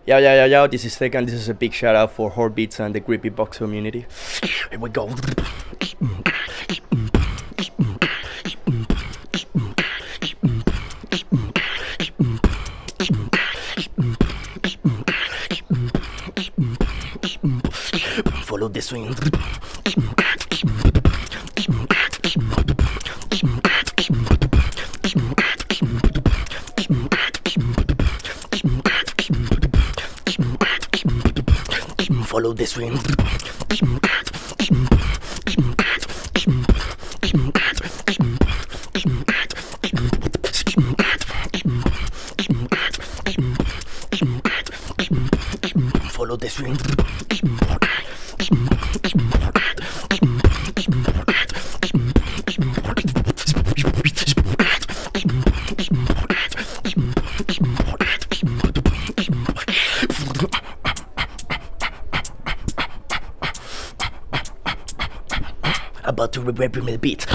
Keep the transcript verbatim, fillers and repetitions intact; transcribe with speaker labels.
Speaker 1: Yo, yo, yo, yo, this is Thick, and this is a big shout out for Heartbeats and the Grippy Box community. Here we go. Follow the swing. Follow the swing. Follow the swing. About to rip him a beat.